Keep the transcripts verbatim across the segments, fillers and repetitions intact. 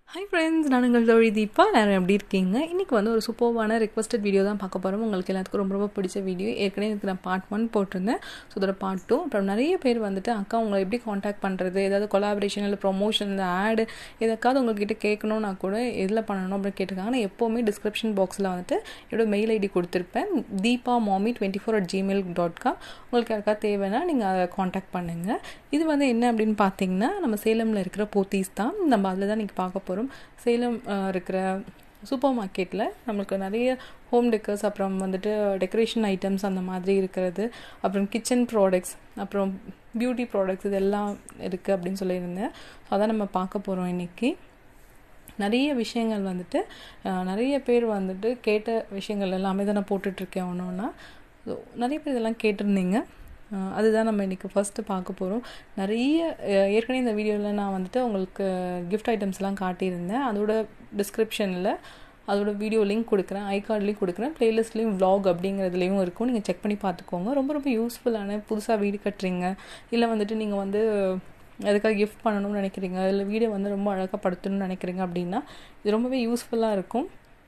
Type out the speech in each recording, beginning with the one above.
Hi friends, நான் UngalThozhiDeepa. எல்லாரும் எப்படி இருக்கீங்க? இன்னைக்கு வந்து ஒரு சூப்பர்வான ரிக்வெஸ்டட் வீடியோ தான் பார்க்க போறோம். உங்களுக்கு எல்லாத்துக்கும் ரொம்ப ரொம்ப பிடிச்ச வீடியோ. ஏற்கனவே இதுக்கு நான் பார்ட் ஒன் போட்டிருந்தேன். ஸோ அதோட பார்ட் டூ. அப்புறம் நிறைய பேர் வந்துட்டு அக்கா உங்களை எப்படி காண்டாக்ட் பண்ணுறது, ஏதாவது கொலாபரேஷன் இல்லை ப்ரொமோஷன் இந்த ஆடு எதுக்காவது உங்கள்கிட்ட கேட்கணும்னா கூட எதில் பண்ணணும் அப்படின்னு கேட்டிருக்காங்க. நான் எப்போவுமே டிஸ்கிரிப்ஷன் பாக்ஸில் வந்துட்டு என்னோட மெயில் ஐடி கொடுத்துருப்பேன். Deepa Mami twenty four at Gmail dot com. உங்களுக்கு யாருக்காவது தேவைன்னா நீங்கள் அதை காண்டாக்ட் பண்ணுங்கள். இது வந்து என்ன அப்படின்னு பார்த்தீங்கன்னா நம்ம சேலமில் இருக்கிற போத்தீஸ் தான். நம்ம அதில் தான் நீங்கள் பார்க்க போகிறோம். சேலம் இருக்கிற சூப்பர் மார்க்கெட்டில் நம்மளுக்கு நிறைய ஹோம் டெக்கர்ஸ், அப்புறம் வந்துட்டு டெக்கரேஷன் ஐட்டம்ஸ் அந்த மாதிரி இருக்கிறது, அப்புறம் கிச்சன் ப்ராடக்ட்ஸ், அப்புறம் பியூட்டி ப்ராடக்ட்ஸ் இதெல்லாம் இருக்குது அப்படின்னு சொல்லியிருந்தேன். ஸோ அதான் நம்ம பார்க்க போகிறோம் இன்றைக்கி. நிறைய விஷயங்கள் வந்துட்டு நிறைய பேர் வந்துட்டு கேட்ட விஷயங்கள் எல்லாமே தான் நான் போட்டுட்ருக்கேன் ஒன்று ஒன்றா. ஸோ நிறைய பேர் இதெல்லாம் கேட்டிருந்தீங்க. அதுதான் நம்ம இன்றைக்கி ஃபஸ்ட்டு பார்க்க போகிறோம். நிறைய ஏற்கனவே இந்த வீடியோவில் நான் வந்துட்டு உங்களுக்கு கிஃப்ட் ஐட்டம்ஸ்லாம் காட்டியிருந்தேன். அதோட டிஸ்கிரிப்ஷனில் அதோட வீடியோ லிங்க் கொடுக்குறேன், ஐகார்ட்லேயும் கொடுக்குறேன், ப்ளேலிஸ்ட்லேயும் வ்ளாக் அப்படிங்கிறதுலேயும் இருக்கும். நீங்கள் செக் பண்ணி பார்த்துக்கோங்க. ரொம்ப ரொம்ப யூஸ்ஃபுல்லான, புதுசாக வீடு கட்டுறீங்க இல்லை வந்துட்டு நீங்கள் வந்து அதுக்காக கிஃப்ட் பண்ணணும்னு நினைக்கிறீங்க, இல்லை வீடை வந்து ரொம்ப அழகாக படுத்தணும்னு நினைக்கிறீங்க அப்படின்னா இது ரொம்பவே யூஸ்ஃபுல்லாக இருக்கும்.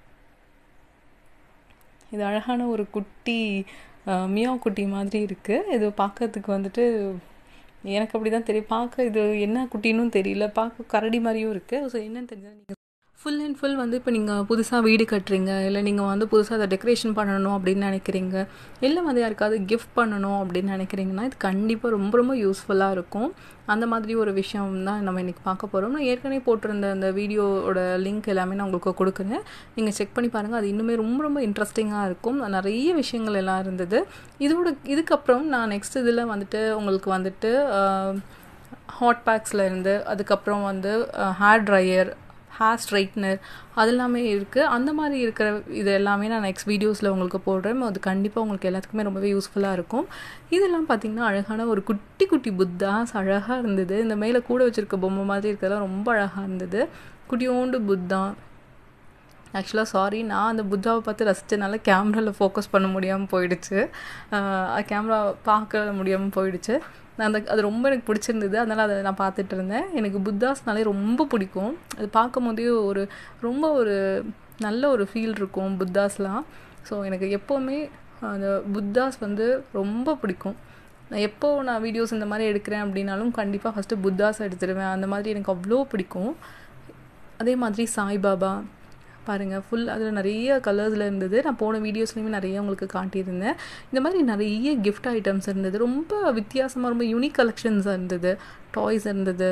இது அழகான ஒரு குட்டி மியா குட்டி மாதிரி இருக்குது. இது பார்க்கறதுக்கு வந்துட்டு எனக்கு அப்படி தான் தெரியும். பார்க்க இது என்ன குட்டின்னு தெரியல, பார்க்க கரடி மாதிரியும் இருக்குது. ஸோ என்னன்னு தெரிஞ்சால் நீங்கள் ஃபுல் அண்ட் ஃபுல் வந்து இப்போ நீங்கள் புதுசாக வீடு கட்டுறீங்க, இல்லை நீங்கள் வந்து புதுசாக அதை டெக்கரேஷன் பண்ணணும் அப்படின்னு நினைக்கிறீங்க, இல்லை வந்து யாருக்காவது கிஃப்ட் பண்ணணும் அப்படின்னு நினைக்கிறீங்கன்னா இது கண்டிப்பாக ரொம்ப ரொம்ப யூஸ்ஃபுல்லாக இருக்கும். அந்த மாதிரி ஒரு விஷயம் தான் நம்ம இன்றைக்கி பார்க்க போகிறோம். நான் ஏற்கனவே போட்டிருந்த அந்த வீடியோவோட லிங்க் எல்லாமே நான் உங்களுக்கு கொடுக்குறேன். நீங்கள் செக் பண்ணி பாருங்கள். அது இன்னுமே ரொம்ப ரொம்ப இன்ட்ரெஸ்டிங்காக இருக்கும். நிறைய விஷயங்கள் எல்லாம் இருந்தது. இதோட இதுக்கப்புறம் நான் நெக்ஸ்ட் இதில் வந்துட்டு உங்களுக்கு வந்துட்டு ஹாட் பேக்ஸில் இருந்து, அதுக்கப்புறம் வந்து ஹேர் ட்ரையர், ஹேர் ஸ்ட்ரைட்னர் அது எல்லாமே இருக்குது. அந்த மாதிரி இருக்கிற இது எல்லாமே நான் நெக்ஸ்ட் வீடியோஸில் உங்களுக்கு போடுறேன். அது கண்டிப்பாக உங்களுக்கு எல்லாத்துக்குமே ரொம்பவே யூஸ்ஃபுல்லாக இருக்கும். இதெல்லாம் பார்த்திங்கன்னா அழகான ஒரு குட்டி குட்டி புத்தாஸ் அழகாக இருந்தது. இந்த மேலே கூட வச்சுருக்க பொம்மை மாதிரி இருக்கிறதெல்லாம் ரொம்ப அழகாக இருந்தது. குட்டியோண்டு புத்தா. ஆக்சுவலாக சாரி, நான் அந்த புத்தாவை பார்த்து ரசித்தனால கேமராவில் ஃபோக்கஸ் பண்ண முடியாமல் போயிடுச்சு. கேமரா பார்க்க முடியாமல் போயிடுச்சு. நான் அந்த அது ரொம்ப எனக்கு பிடிச்சிருந்தது. அதனால் அதை நான் பார்த்துட்டு இருந்தேன். எனக்கு புத்தாஸ்னாலே ரொம்ப பிடிக்கும். அது பார்க்கும் போதே ஒரு ரொம்ப ஒரு நல்ல ஒரு ஃபீல் இருக்கும் புத்தாஸ்லாம். ஸோ எனக்கு எப்போவுமே அந்த புத்தாஸ் வந்து ரொம்ப பிடிக்கும். நான் எப்போ நான் வீடியோஸ் இந்த மாதிரி எடுக்கிறேன் அப்படின்னாலும் கண்டிப்பாக ஃபஸ்ட்டு புத்தாஸ் எடுத்துடுவேன். அந்த மாதிரி எனக்கு அவ்வளோ பிடிக்கும். அதே மாதிரி சாய்பாபா பாருங்கள், ஃபுல் அதில் நிறைய கலர்ஸில் இருந்தது. நான் போன வீடியோஸ்லேயுமே நிறைய உங்களுக்கு காட்டியிருந்தேன். இந்த மாதிரி நிறைய கிஃப்ட் ஐட்டம்ஸ் இருந்தது. ரொம்ப வித்தியாசமாக ரொம்ப யூனிக் கலெக்ஷன்ஸ் இருந்தது. டாய்ஸ் இருந்தது.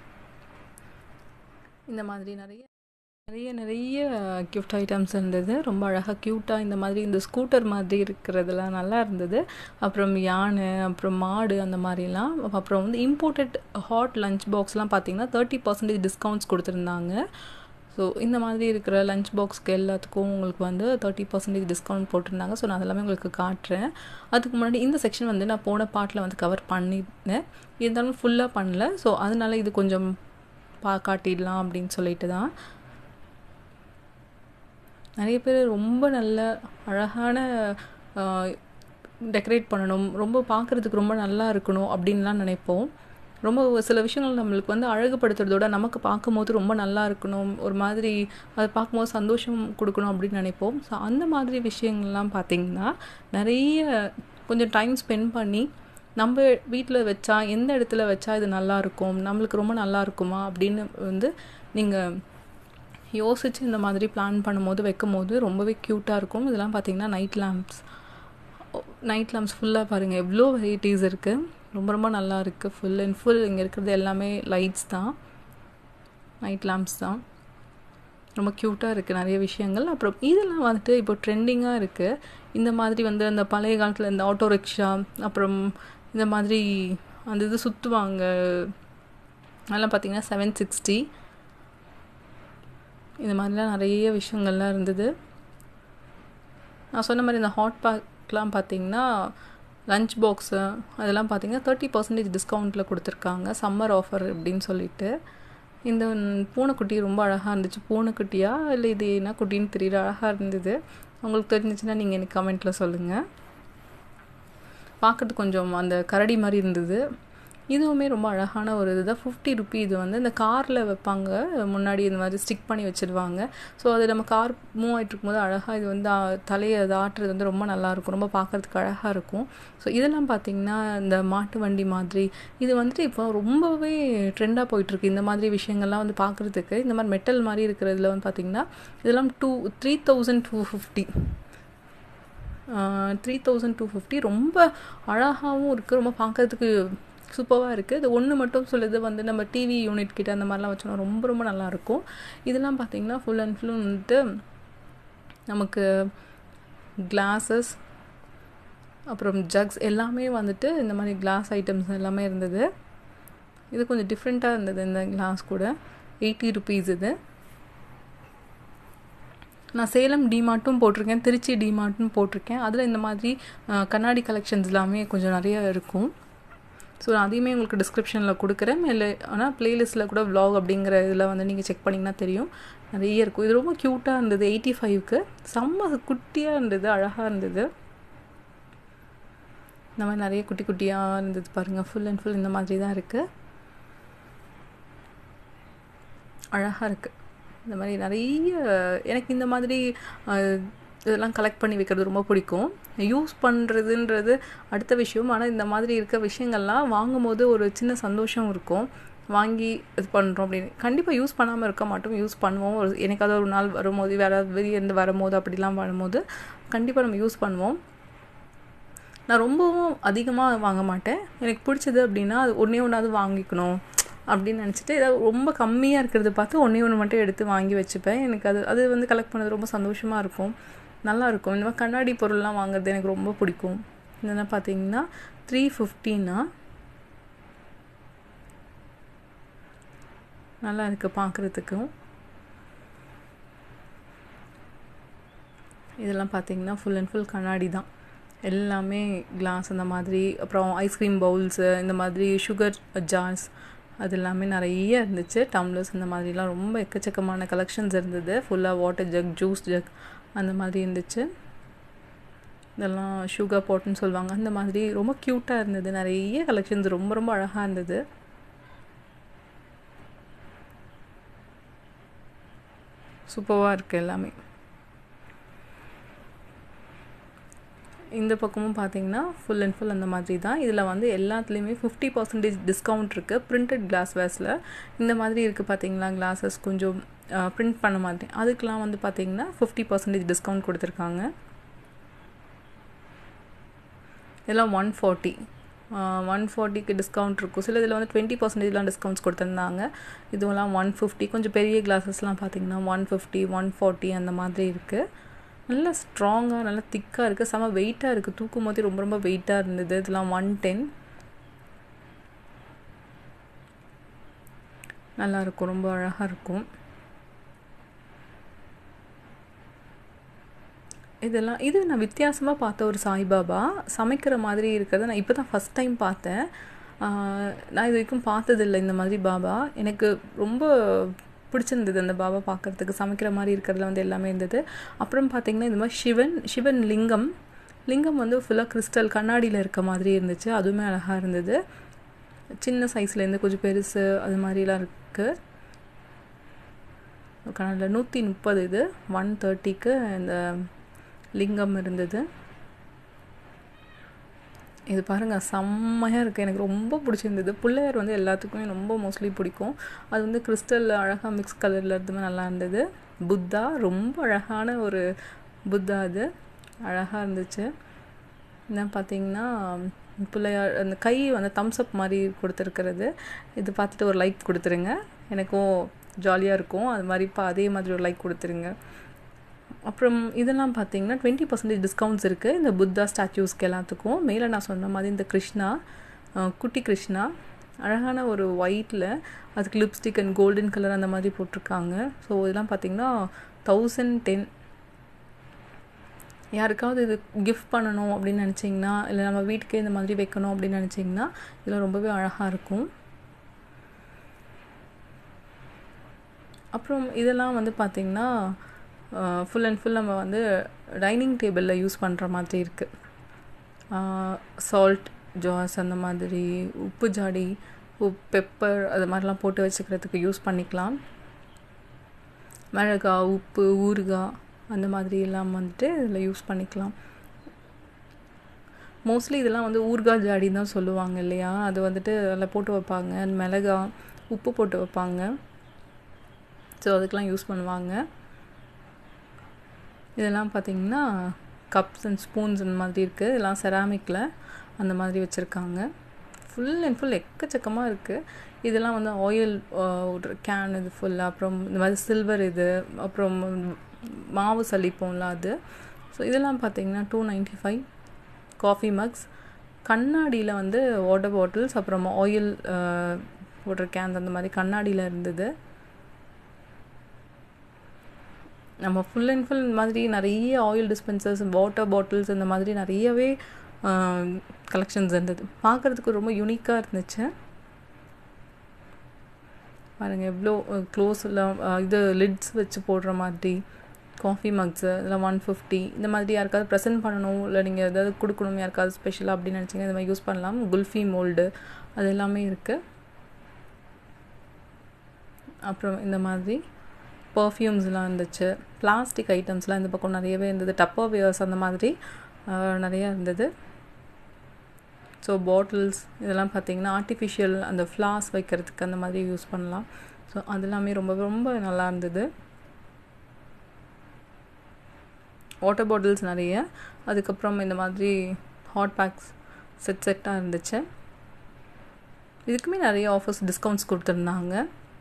இந்த மாதிரி நிறைய நிறைய நிறைய கிஃப்ட் ஐட்டம்ஸ் இருந்தது. ரொம்ப அழகாக க்யூட்டாக இந்த மாதிரி இந்த ஸ்கூட்டர் மாதிரி இருக்கிறதுலாம் நல்லா இருந்தது. அப்புறம் யானை, அப்புறம் மாடு, அந்த மாதிரிலாம். அப்புறம் வந்து இம்போர்ட்டட் ஹாட் லஞ்ச் பாக்ஸ்லாம் பார்த்திங்கன்னா தேர்ட்டி பர்சன்டேஜ் டிஸ்கவுண்ட்ஸ் கொடுத்துருந்தாங்க. ஸோ இந்த மாதிரி இருக்கிற லஞ்ச் பாக்ஸ்க்கு எல்லாத்துக்கும் உங்களுக்கு வந்து தேர்ட்டி பர்சன்டேஜ் டிஸ்கவுண்ட் போட்டிருந்தாங்க. ஸோ நான் அதெல்லாமே உங்களுக்கு காட்டுறேன். அதுக்கு முன்னாடி இந்த செக்ஷன் வந்து நான் போன பார்ட்டில் வந்து கவர் பண்ணியிருந்தேன். இருந்தாலும் ஃபுல்லாக பண்ணல. ஸோ அதனால இது கொஞ்சம் பா காட்டிடலாம் அப்படின்னு சொல்லிட்டு தான். நிறைய பேர் ரொம்ப நல்ல அழகான டெக்கரேட் பண்ணணும், ரொம்ப பார்க்குறதுக்கு ரொம்ப நல்லா இருக்கணும் அப்படின்லாம் நினைப்போம். ரொம்ப சில விஷயங்கள் நம்மளுக்கு வந்து அழகுபடுத்துறதோட நமக்கு பார்க்கும்போது ரொம்ப நல்லா இருக்கணும், ஒரு மாதிரி அதை பார்க்கும்போது சந்தோஷம் கொடுக்கணும் அப்படின்னு நினைப்போம். ஸோ அந்த மாதிரி விஷயங்கள்லாம் பார்த்திங்கன்னா நிறைய கொஞ்சம் டைம் ஸ்பெண்ட் பண்ணி நம்ம வீட்டில் வச்சா எந்த இடத்துல வச்சா இது நல்லாயிருக்கும், நம்மளுக்கு ரொம்ப நல்லா இருக்குமா அப்படின்னு வந்து நீங்கள் யோசித்து இந்த மாதிரி பிளான் பண்ணும்போது வைக்கும் போது ரொம்பவே க்யூட்டாக இருக்கும். இதெல்லாம் பார்த்திங்கன்னா நைட் லேம்ப்ஸ் நைட் லேம்ப்ஸ் ஃபுல்லாக பாருங்கள் எவ்வளோ வெரைட்டிஸ் இருக்குது. ரொம்ப ரொம்ப நல்லா இருக்குது. ஃபுல் அண்ட் ஃபுல் இங்கே இருக்கிறது எல்லாமே லைட்ஸ் தான், நைட் லேம்ப்ஸ் தான். ரொம்ப க்யூட்டாக இருக்குது நிறைய விஷயங்கள். அப்புறம் இதெல்லாம் வந்துட்டு இப்போ ட்ரெண்டிங்காக இருக்குது. இந்த மாதிரி வந்து அந்த பழைய காலத்தில் இந்த ஆட்டோ ரிக்ஷா, அப்புறம் இந்த மாதிரி அந்த இது சுற்றுவாங்க, அதெல்லாம் பார்த்திங்கன்னா செவன் சிக்ஸ்டி இந்த மாதிரிலாம் நிறைய விஷயங்கள்லாம் இருந்தது. நான் சொன்ன மாதிரி இந்த ஹாட் பேக்லாம் பார்த்திங்கன்னா லஞ்ச் பாக்ஸு அதெல்லாம் பார்த்திங்கன்னா தேர்ட்டி பர்சன்டேஜ் டிஸ்கவுண்ட்டில் கொடுத்துருக்காங்க, சம்மர் ஆஃபர் அப்படின்னு சொல்லிட்டு. இந்த பூனைக்குட்டி ரொம்ப அழகாக இருந்துச்சு. பூனைக்குட்டியா இல்லை இது என்ன குட்டின்னு தெரியல, அழகாக இருந்தது. உங்களுக்கு தெரிஞ்சிச்சுன்னா நீங்கள் எனக்கு கமெண்ட்டில் சொல்லுங்கள். பார்க்குறதுக்கு கொஞ்சம் அந்த கரடி மாதிரி இருந்தது. இதுவுமே ரொம்ப அழகான ஒரு இதுதான். Fifty rupee. இது வந்து இந்த காரில் வைப்பாங்க, முன்னாடி இந்த மாதிரி ஸ்டிக் பண்ணி வச்சுருவாங்க. ஸோ அது நம்ம கார் மூவ் ஆகிட்டு இருக்கும்போது அழகாக இது வந்து தலையை அது ஆட்டுறது வந்து ரொம்ப நல்லாயிருக்கும், ரொம்ப பார்க்குறதுக்கு அழகாக இருக்கும். ஸோ இதெல்லாம் பார்த்திங்கன்னா இந்த மாட்டு வண்டி மாதிரி இது வந்துட்டு இப்போ ரொம்பவே ட்ரெண்டாக போயிட்டுருக்கு. இந்த மாதிரி விஷயங்கள்லாம் வந்து பார்க்குறதுக்கு இந்த மாதிரி மெட்டல் மாதிரி இருக்கிறதுல வந்து பார்த்திங்கன்னா இதெல்லாம் two three thousand two fifty three thousand two fifty ரொம்ப அழகாகவும் இருக்குது, ரொம்ப பார்க்குறதுக்கு சூப்பராக இருக்குது. இது ஒன்று மட்டும் சொல்லுது வந்து நம்ம டிவி யூனிட் கிட்ட அந்த மாதிரிலாம் வச்சோன்னா ரொம்ப ரொம்ப நல்லாயிருக்கும். இதெல்லாம் பார்த்திங்கன்னா ஃபுல் அண்ட் ஃபுல் வந்துட்டு நமக்கு கிளாஸஸ் அப்புறம் ஜக்ஸ் எல்லாமே வந்துட்டு இந்த மாதிரி கிளாஸ் ஐட்டம்ஸ் எல்லாமே இருந்தது. இது கொஞ்சம் டிஃப்ரெண்ட்டாக இருந்தது. இந்த கிளாஸ் கூட எயிட்டி ருபீஸ். இது நான் சேலம் டிமார்ட்டும் போட்டிருக்கேன், திருச்சி டிமார்ட்டும் போட்டிருக்கேன். அதில் இந்த மாதிரி கண்ணாடி கலெக்ஷன்ஸ் எல்லாமே கொஞ்சம் நிறைய இருக்கும். ஸோ நான் அதையுமே உங்களுக்கு டிஸ்கிரிப்ஷனில் கொடுக்குறேன். இல்லை ஆனால் ப்ளேலிஸ்ட்டில் கூட vlog அப்படிங்கிற இதில் வந்து நீங்கள் செக் பண்ணிங்கன்னா தெரியும், நிறைய இருக்கும். இது ரொம்ப க்யூட்டாக இருந்தது. எயிட்டி ஃபைவ்க்கு செம்ம குட்டியாக இருந்தது, அழகாக இருந்தது. இந்த மாதிரி நிறைய குட்டி குட்டியாக இருந்தது பாருங்கள். ஃபுல் அண்ட் ஃபுல் இந்த மாதிரி தான் இருக்குது, அழகாக இருக்குது. இந்த மாதிரி நிறைய எனக்கு இந்த மாதிரி இதெல்லாம் கலெக்ட் பண்ணி வைக்கிறது ரொம்ப பிடிக்கும். யூஸ் பண்ணுறதுன்றது அடுத்த விஷயம், ஆனால் இந்த மாதிரி இருக்க விஷயங்கள்லாம் வாங்கும் போது ஒரு சின்ன சந்தோஷம் இருக்கும். வாங்கி இது பண்ணுறோம் அப்படின்னு கண்டிப்பாக யூஸ் பண்ணாமல் இருக்க மாட்டோம், யூஸ் பண்ணுவோம். ஒரு எனக்காவது ஒரு நாள் வரும்போது வேறு வெளியேருந்து வரும்போது அப்படிலாம் வரும்போது கண்டிப்பாக நம்ம யூஸ் பண்ணுவோம். நான் ரொம்பவும் அதிகமாக வாங்க மாட்டேன். எனக்கு பிடிச்சது அப்படின்னா அது ஒன்றே ஒன்றாவது வாங்கிக்கணும் அப்படின்னு நினச்சிட்டு ஏதாவது ரொம்ப கம்மியாக இருக்கிறத பார்த்து ஒன்றே ஒன்று மட்டும் எடுத்து வாங்கி வச்சுப்பேன். எனக்கு அது அது வந்து கலெக்ட் பண்ணது ரொம்ப சந்தோஷமாக இருக்கும், நல்லாயிருக்கும். இந்த மாதிரி கண்ணாடி பொருள்லாம் வாங்குறது எனக்கு ரொம்ப பிடிக்கும். இதெல்லாம் பார்த்தீங்கன்னா த்ரீ ஃபிஃப்டின்னா நல்லா இருக்குது பார்க்குறதுக்கும். இதெல்லாம் பார்த்தீங்கன்னா ஃபுல் அண்ட் ஃபுல் கண்ணாடி தான், எல்லாமே கிளாஸ் அந்த மாதிரி. அப்புறம் ஐஸ்கிரீம் பவுல்ஸு, இந்த மாதிரி சுகர் ஜார்ஸ் அது எல்லாமே நிறைய இருந்துச்சு. டம்ளர்ஸ் இந்த மாதிரிலாம் ரொம்ப எக்கச்சக்கமான கலெக்ஷன்ஸ் இருந்தது. ஃபுல்லாக வாட்டர் ஜக், ஜூஸ் ஜக் அந்த மாதிரி இருந்துச்சு. இதெல்லாம் சுகர் பாட்டுன்னு சொல்லுவாங்க, அந்த மாதிரி ரொம்ப க்யூட்டாக இருந்தது. நிறைய கலெக்ஷன்ஸ் ரொம்ப ரொம்ப அழகாக இருந்தது. சூப்பராக இருக்குது எல்லாமே. இந்த பக்கமும் பார்த்தீங்கன்னா ஃபுல் அண்ட் ஃபுல் அந்த மாதிரி தான். இதில் வந்து எல்லாத்துலேயுமே ஃபிஃப்டி பர்சன்டேஜ் டிஸ்கவுண்ட் இருக்குது. பிரிண்டட் கிளாஸ் வேர்ஸில் இந்த மாதிரி இருக்குது பார்த்தீங்களா, கிளாஸஸ் கொஞ்சம் பிரிண்ட் பண்ண மாதிரி, அதுக்கெலாம் வந்து பார்த்தீங்கன்னா ஃபிஃப்டி பர்சன்டேஜ் டிஸ்கவுண்ட் கொடுத்துருக்காங்க. இதெல்லாம் ஒன் ஃபார்ட்டி ஒன் ஃபார்ட்டிக்கு டிஸ்கவுண்ட் இருக்கும். சில இதில் வந்து டுவெண்ட்டி பர்சன்டேஜ்லாம் டிஸ்கவுண்ட்ஸ் கொடுத்துருந்தாங்க. இதுவெல்லாம் ஒன் ஃபிஃப்டி. கொஞ்சம் பெரிய கிளாஸஸ்லாம் பார்த்தீங்கன்னா ஒன் ஃபிஃப்டி ஒன் ஃபார்ட்டி அந்த மாதிரி இருக்குது. நல்லா ஸ்ட்ராங்காக நல்லா திக்காக இருக்குது, செம்ம வெயிட்டாக இருக்குது. தூக்கும் போதே ரொம்ப ரொம்ப வெயிட்டாக இருந்தது. இதெல்லாம் ஒன் டென். நல்லாயிருக்கும், ரொம்ப அழகாக இருக்கும். இதெல்லாம் இது நான் வித்தியாசமாக பார்த்த ஒரு சாய்பாபா சமைக்கிற மாதிரி இருக்கிறத நான் இப்போ தான் ஃபஸ்ட் டைம் பார்த்தேன். நான் இது வரைக்கும் பார்த்ததில்லை இந்த மாதிரி பாபா. எனக்கு ரொம்ப பிடிச்சிருந்தது அந்த பாபா பார்க்குறதுக்கு. சமைக்கிற மாதிரி இருக்கிறதுல வந்து எல்லாமே இருந்தது. அப்புறம் பார்த்திங்கன்னா இந்த மாதிரி சிவன் சிவன் லிங்கம் லிங்கம் வந்து ஃபுல்லாக கிறிஸ்டல் கண்ணாடியில் இருக்க மாதிரி இருந்துச்சு. அதுவுமே அழகாக இருந்தது. சின்ன சைஸ்லேருந்து கொஞ்சம் பெருசு அது மாதிரிலாம் இருக்குது. கண்ணாடியில் நூற்றி முப்பது இது ஒன் தேர்ட்டிக்கு இந்த லிங்கம் இருந்தது. இது பாருங்கள், செம்மையாக இருக்குது. எனக்கு ரொம்ப பிடிச்சிருந்தது. பிள்ளையார் வந்து எல்லாத்துக்குமே ரொம்ப மோஸ்ட்லி பிடிக்கும். அது வந்து கிறிஸ்டல் அழகாக மிக்ஸ் கலரில் இருந்ததுமே நல்லா இருந்தது. புத்தா ரொம்ப அழகான ஒரு புத்தா, அது அழகாக இருந்துச்சு. என்ன பார்த்திங்கன்னா பிள்ளையார் அந்த கை வந்து தம்ஸ் அப் மாதிரி கொடுத்துருக்கிறது. இது பார்த்துட்டு ஒரு லைக் கொடுத்துருங்க, எனக்கும் ஜாலியாக இருக்கும். அது மாதிரி இப்போ அதே மாதிரி ஒரு லைக் கொடுத்துருங்க. அப்புறம் இதெல்லாம் பார்த்தீங்கன்னா டுவெண்ட்டி பர்சன்டேஜ் டிஸ்கவுண்ட்ஸ் இருக்குது இந்த புத்தா ஸ்டாச்சூஸ்க்கு எல்லாத்துக்கும். மேலே நான் சொன்ன மாதிரி இந்த கிருஷ்ணா, குட்டி கிருஷ்ணா அழகான ஒரு ஒயிட்டில், அதுக்கு லிப்ஸ்டிக் அண்ட் கோல்டன் கலர் அந்த மாதிரி போட்டிருக்காங்க. ஸோ இதெல்லாம் பார்த்தீங்கன்னா தௌசண்ட் டென். யாருக்காவது இது கிஃப்ட் பண்ணணும் அப்படின்னு நினச்சிங்கன்னா, இல்லை நம்ம வீட்டுக்கே இந்த மாதிரி வைக்கணும் அப்படின்னு நினச்சிங்கன்னா இதெல்லாம் ரொம்பவே அழகாக இருக்கும். அப்புறம் இதெல்லாம் வந்து பார்த்திங்கன்னா ஃபுல் அண்ட் ஃபுல் நம்ம வந்து டைனிங் டேபிளில் யூஸ் பண்ணுற மாதிரி இருக்குது. சால்ட் ஜார்ஸ் அந்த மாதிரி உப்பு ஜாடி உப்பு பெப்பர் அது மாதிரிலாம் போட்டு வச்சுக்கிறதுக்கு யூஸ் பண்ணிக்கலாம். மிளகாய் உப்பு ஊறுகாய் அந்த மாதிரி எல்லாம் வந்துட்டு இதில் யூஸ் பண்ணிக்கலாம். மோஸ்ட்லி இதெல்லாம் வந்து ஊறுகாய் ஜாடின்னு தான் சொல்லுவாங்க இல்லையா, அது வந்துட்டு அதில் போட்டு வைப்பாங்க. மிளகாய் உப்பு போட்டு வைப்பாங்க. ஸோ அதுக்கெலாம் யூஸ் பண்ணுவாங்க. இதெல்லாம் பார்த்திங்கன்னா கப்ஸ் அண்ட் ஸ்பூன்ஸ் அந்த மாதிரி இருக்குது. இதெல்லாம் செராமிக்கில் அந்த மாதிரி வச்சுருக்காங்க. ஃபுல் அண்ட் ஃபுல் எக்கச்சக்கமாக இருக்குது. இதெல்லாம் வந்து ஆயில் கேன் இது ஃபுல்லாக, அப்புறம் இந்த மாதிரி சில்வர் இது, அப்புறம் மாவு சளிப்போம்ல அது. ஸோ இதெல்லாம் பார்த்திங்கன்னா two ninety five coffee mugs, கண்ணாடியில் வந்து வாட்டர் பாட்டில்ஸ், அப்புறம் ஆயில் வாட்டர் கேன்ஸ் அந்த மாதிரி கண்ணாடியில் இருந்தது. நம்ம ஃபுல் அண்ட் ஃபுல் இந்த மாதிரி நிறைய ஆயில் டிஸ்பென்சர்ஸ், வாட்டர் பாட்டில்ஸ் இந்த மாதிரி நிறையவே கலெக்ஷன்ஸ் இருந்தது. பார்க்குறதுக்கு ரொம்ப யூனிக்காக இருந்துச்சு. பாருங்கள் எவ்வளோ க்ளோஸில் இது லிட்ஸ் வச்சு போடுற மாதிரி காஃபி மக்ஸு இல்லை ஒன் ஃபிஃப்டி இந்த மாதிரி யாருக்காவது ப்ரெசென்ட் பண்ணணும், இல்லை நீங்கள் எதாவது கொடுக்கணும் யாருக்காவது ஸ்பெஷலாக அப்படின்னு நினச்சிங்கன்னா இந்த மாதிரி யூஸ் பண்ணலாம். குல்ஃபி மோல்டு அது எல்லாமே இருக்குது. அப்புறம் இந்த மாதிரி பர்ஃப்யூம்ஸ்லாம் இருந்துச்சு. பிளாஸ்டிக் ஐட்டம்ஸ்லாம் இந்த பக்கம் நிறையவே இருந்தது. டப்பர் வேர்ஸ் அந்த மாதிரி நிறையா இருந்தது. ஸோ பாட்டில்ஸ் இதெல்லாம் பார்த்திங்கன்னா ஆர்டிஃபிஷியல் அந்த ஃப்ளாஸ் வைக்கிறதுக்கு அந்த மாதிரி யூஸ் பண்ணலாம். ஸோ அதெல்லாமே ரொம்ப ரொம்ப நல்லா இருந்தது. வாட்டர் பாட்டில்ஸ் நிறைய, அதுக்கப்புறம் இந்த மாதிரி ஹாட் பேக்ஸ் செட் செட்டாக இருந்துச்சு. இதுக்குமே நிறைய ஆஃபர்ஸ் டிஸ்கவுண்ட்ஸ் கொடுத்துருந்தாங்க.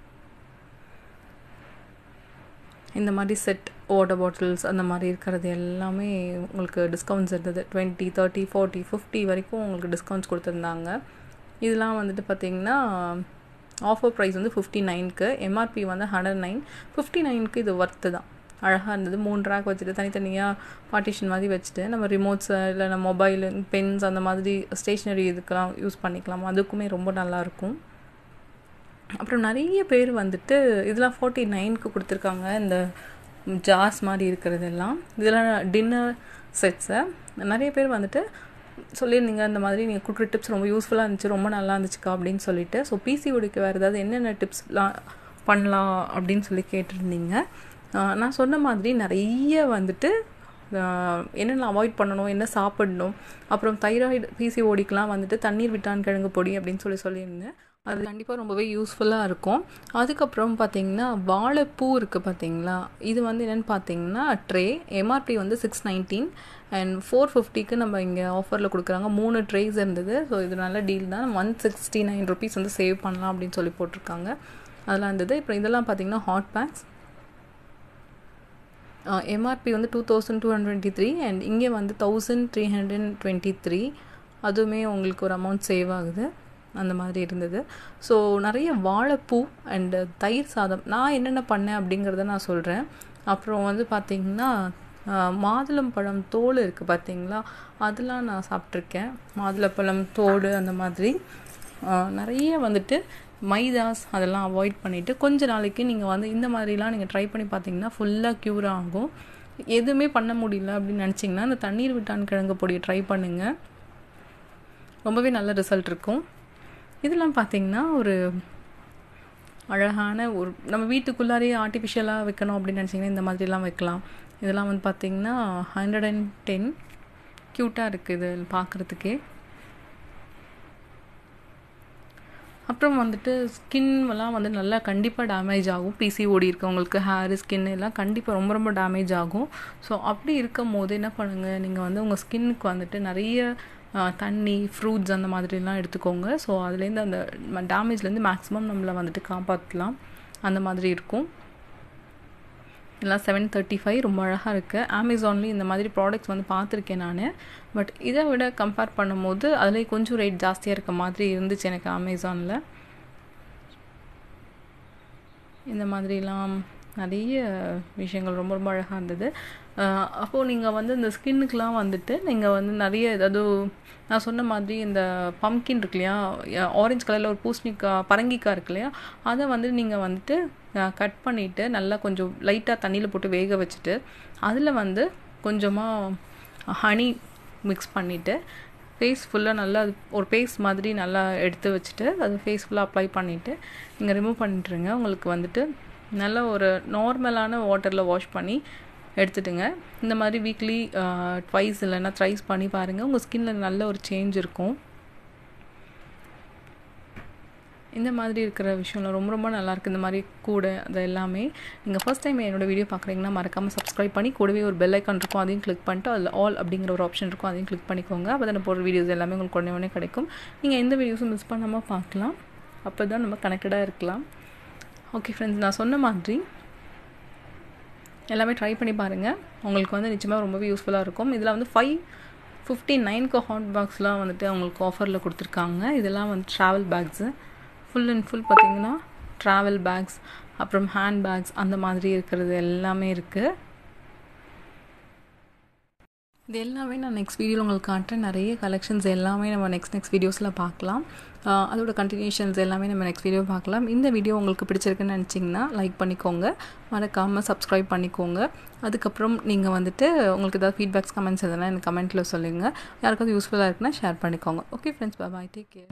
இந்த மாதிரி செட் வாட்டர் பாட்டில்ஸ் அந்த மாதிரி இருக்கிறது எல்லாமே உங்களுக்கு டிஸ்கவுண்ட்ஸ் இருந்தது. டுவெண்ட்டி தேர்ட்டி ஃபார்ட்டி ஃபிஃப்டி வரைக்கும் உங்களுக்கு டிஸ்கவுண்ட்ஸ் கொடுத்துருந்தாங்க. இதெல்லாம் வந்துட்டு பார்த்திங்கன்னா ஆஃபர் ப்ரைஸ் வந்து ஃபிஃப்டி நைனுக்கு, எம்ஆர்பி வந்து ஹண்ட்ரட் நைன் ஃபிஃப்டி நைனுக்கு இது ஒர்த்து தான். அழகாக இருந்தது. மூணு ரேக் வச்சுட்டு தனித்தனியாக பார்ட்டிஷன் மாதிரி வச்சுட்டு நம்ம ரிமோட்ஸு இல்லை நம்ம மொபைலு பென்ஸ் அந்த மாதிரி ஸ்டேஷ்னரி இதுக்கெல்லாம் யூஸ் பண்ணிக்கலாம். அதுக்குமே ரொம்ப நல்லாயிருக்கும். அப்புறம் நிறைய பேர் வந்துட்டு இதெல்லாம் ஃபார்ட்டி நைனுக்கு கொடுத்துருக்காங்க. இந்த ஜார்ஸ் மாதிரி இருக்கிறதெல்லாம் இதெல்லாம் டின்னர் செட்ஸை நிறைய பேர் வந்துட்டு சொல்லியிருந்தீங்க. இந்த மாதிரி நீங்கள் கொடுக்குற டிப்ஸ் ரொம்ப யூஸ்ஃபுல்லாக இருந்துச்சு, ரொம்ப நல்லா இருந்துச்சுக்கா அப்படின்னு சொல்லிட்டு. ஸோ பிசிஓடிக்கு வேறு ஏதாவது என்னென்ன டிப்ஸ்லாம் பண்ணலாம் அப்படின்னு சொல்லி கேட்டிருந்தீங்க. நான் சொன்ன மாதிரி நிறைய வந்துட்டு என்னென்ன அவாய்ட் பண்ணணும், என்ன சாப்பிடணும், அப்புறம் தைராய்டு பிசிஓடிக்கெலாம் வந்துட்டு தண்ணீர் விட்டான் கிழங்கு பொடி அப்படின்னு சொல்லி சொல்லியிருந்தேன். அது கண்டிப்பாக ரொம்பவே யூஸ்ஃபுல்லாக இருக்கும். அதுக்கப்புறம் பார்த்திங்கன்னா வாழைப்பூ இருக்குது பார்த்திங்களா, இது வந்து என்னென்னு பார்த்திங்கன்னா ட்ரே எம்ஆர்பி வந்து சிக்ஸ் நைன்டீன் அண்ட் ஃபோர் ஃபிஃப்டிக்கு நம்ம இங்கே ஆஃபரில் கொடுக்குறாங்க. மூணு ட்ரேஸ் இருந்தது. ஸோ இது நல்ல டீல் தான். ஒன் சிக்ஸ்டி நைன் ருபீஸ் வந்து சேவ் பண்ணலாம் அப்படின்னு சொல்லி போட்டிருக்காங்க. அதெல்லாம் இருந்தது. இப்போ இதெல்லாம் பார்த்திங்கன்னா ஹாட் பேக்ஸ் எம்ஆர்பி வந்து two thousand two hundred twenty three and இங்கே வந்து thousand three hundred twenty three அதுவுமே உங்களுக்கு ஒரு அமௌண்ட் சேவ் ஆகுது. அந்த மாதிரி இருந்தது. ஸோ நிறைய வாழைப்பூ அண்டு தயிர் சாதம் நான் என்னென்ன பண்ணேன் அப்படிங்கிறத நான் சொல்கிறேன். அப்புறம் வந்து பார்த்திங்கன்னா மாதுளம்பழம் தோல் இருக்குது பார்த்திங்களா, அதெல்லாம் நான் சாப்பிட்ருக்கேன். மாதுளப்பழம் தோடு அந்த மாதிரி நிறைய வந்துட்டு மைதாஸ் அதெல்லாம் அவாய்ட் பண்ணிவிட்டு கொஞ்ச நாளைக்கு நீங்கள் வந்து இந்த மாதிரிலாம் நீங்கள் ட்ரை பண்ணி பார்த்தீங்கன்னா ஃபுல்லாக க்யூர் ஆகும். எதுவுமே பண்ண முடியல அப்படின்னு நினச்சிங்கன்னா இந்த தண்ணீர் விட்டான் கிழங்கு பொடியை ட்ரை பண்ணுங்கள், ரொம்பவே நல்ல ரிசல்ட் இருக்கும். இதெல்லாம் பார்த்திங்கன்னா ஒரு அழகான ஒரு நம்ம வீட்டுக்குள்ளாரே ஆர்டிஃபிஷியலாக வைக்கணும் அப்படின்னு நினச்சிங்கன்னா இந்த மாதிரிலாம் வைக்கலாம். இதெல்லாம் வந்து பார்த்திங்கன்னா ஹண்ட்ரட் அண்ட் டென் க்யூட்டாக இருக்குது இது பார்க்குறதுக்கே. அப்புறம் வந்துட்டு ஸ்கின்லாம் வந்து நல்லா கண்டிப்பாக டேமேஜ் ஆகும். பிசிஓடி இருக்கவங்களுக்கு ஹேர் ஸ்கின் எல்லாம் கண்டிப்பாக ரொம்ப ரொம்ப டேமேஜ் ஆகும். ஸோ அப்படி இருக்கும் போது என்ன பண்ணுங்கள், நீங்கள் வந்து உங்கள் ஸ்கின்னுக்கு வந்துட்டு நிறைய தண்ணி ஃப்ரூட்ஸ் அந்த மாதிரிலாம் எடுத்துக்கோங்க. ஸோ அதுலேருந்து அந்த டேமேஜ்லேருந்து மேக்ஸிமம் நம்மளை வந்துட்டு காப்பாற்றலாம். அந்த மாதிரி இருக்கும். எல்லாம் செவன் தேர்ட்டி ஃபைவ் ரொம்ப அழகாக இருக்குது. அமேசான்லேயும் இந்த மாதிரி ப்ராடக்ட்ஸ் வந்து பார்த்துருக்கேன் நான். பட் இதை விட கம்பேர் பண்ணும்போது அதிலே கொஞ்சம் ரேட் ஜாஸ்தியாக இருக்க மாதிரி இருந்துச்சு எனக்கு அமேசானில். இந்த மாதிரிலாம் நிறைய விஷயங்கள் ரொம்ப ரொம்ப அழகாக இருந்தது. அப்போது நீங்கள் வந்து இந்த ஸ்கின்னுக்கெலாம் வந்துட்டு நீங்கள் வந்து நிறைய ஏதாவது நான் சொன்ன மாதிரி இந்த பம்கின் இருக்கு இல்லையா, ஆரஞ்சு கலரில் ஒரு பூசணிக்காய் பரங்கிக்காய் இருக்கு இல்லையா, அதை வந்து நீங்கள் வந்துட்டு கட் பண்ணிவிட்டு நல்லா கொஞ்சம் லைட்டாக தண்ணியில் போட்டு வேக வச்சுட்டு அதில் வந்து கொஞ்சமாக ஹனி மிக்ஸ் பண்ணிவிட்டு ஃபேஸ் ஃபுல்லாக நல்லா அது ஒரு பேஸ்ட் மாதிரி நல்லா எடுத்து வச்சுட்டு அது ஃபேஸ் ஃபுல்லாக அப்ளை பண்ணிவிட்டு நீங்கள் ரிமூவ் பண்ணிட்டுருங்க. உங்களுக்கு வந்துட்டு நல்ல ஒரு நார்மலான வாட்டரில் வாஷ் பண்ணி எடுத்துட்டுங்க. இந்த மாதிரி வீக்லி ட்வைஸ் இல்லைன்னா த்ரைஸ் பண்ணி பாருங்கள். உங்கள் ஸ்கின்னில் நல்ல ஒரு சேஞ்ச் இருக்கும். இந்த மாதிரி இருக்கிற விஷயம்லாம் ரொம்ப ரொம்ப நல்லாயிருக்கு. இந்த மாதிரி கூட அது எல்லாமே நீங்கள் ஃபர்ஸ்ட் டைம் என்னோடய வீடியோ பார்க்குறீங்கன்னா மறக்காமல் சப்ஸ்கிரைப் பண்ணி கூடவே ஒரு பெல் ஐக்கான் இருக்கும், அதையும் கிளிக் பண்ணிட்டு அதில் ஆல் அப்படிங்கிற ஒரு ஆப்ஷன் இருக்கும், அதையும் கிளிக் பண்ணிக்கோங்க. அப்போ தான் போடுற வீடியோஸ் எல்லாமே உங்களுக்கு உடனே உடனே கிடைக்கும். நீங்கள் எந்த வீடியோஸும் மிஸ் பண்ணாமல் பார்க்கலாம். அப்போ தான் நம்ம கனெக்டடாக இருக்கலாம். ஓகே ஃப்ரெண்ட்ஸ், நான் சொன்ன மாதிரி எல்லாமே ட்ரை பண்ணி பாருங்கள். உங்களுக்கு வந்து நிச்சயமாக ரொம்பவே யூஸ்ஃபுல்லாக இருக்கும். இதில் வந்து ஃபைவ் ஃபிஃப்டி நைனுக்கு ஹாட் பாக்ஸ்லாம் வந்துட்டு அவங்களுக்கு ஆஃபரில் கொடுத்துருக்காங்க. இதெல்லாம் வந்து travel bags full and full பார்த்திங்கன்னா ட்ராவல் பேக்ஸ், அப்புறம் ஹேண்ட் பேக்ஸ் அந்த மாதிரி இருக்கிறது எல்லாமே இருக்குது. இது எல்லாமே நான் நெக்ஸ்ட் வீடியோவில் உங்களுக்கு காட்டுறேன். நிறைய கலெக்ஷன்ஸ் எல்லாமே நம்ம நெக்ஸ்ட் நெக்ஸ்ட் வீடியோஸில் பார்க்கலாம். அதோட கண்டினியூஷன்ஸ் எல்லாமே நம்ம நெக்ஸ்ட் வீடியோ பார்க்கலாம். இந்த வீடியோ உங்களுக்கு பிடிச்சிருக்குன்னு நினச்சிங்கன்னா லைக் பண்ணிக்கோங்க, மறக்காமல் சப்ஸ்கிரைப் பண்ணிக்கோங்க. அதுக்கப்புறம் நீங்கள் வந்துட்டு உங்களுக்கு ஏதாவது ஃபீட்பேக்ஸ் கமெண்ட்ஸ் எதனா எனக்கு கமெண்ட்டில் சொல்லுங்கள். யாருக்காவது யூஸ்ஃபுல்லாக இருக்குன்னா ஷேர் பண்ணிக்கோங்க. Okay friends, bye, take care.